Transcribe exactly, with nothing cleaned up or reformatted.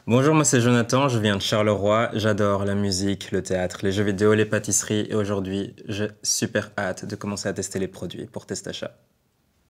Bonjour, moi c'est Jonathan, je viens de Charleroi, j'adore la musique, le théâtre, les jeux vidéo, les pâtisseries et aujourd'hui j'ai super hâte de commencer à tester les produits pour Test Achat.